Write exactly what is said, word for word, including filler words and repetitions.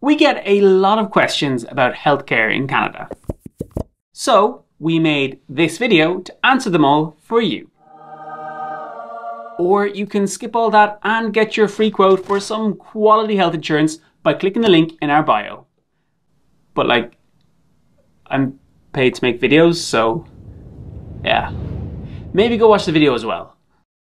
We get a lot of questions about healthcare in Canada. So we made this video to answer them all for you. Or you can skip all that and get your free quote for some quality health insurance by clicking the link in our bio. But like, I'm paid to make videos, so yeah. Maybe go watch the video as well.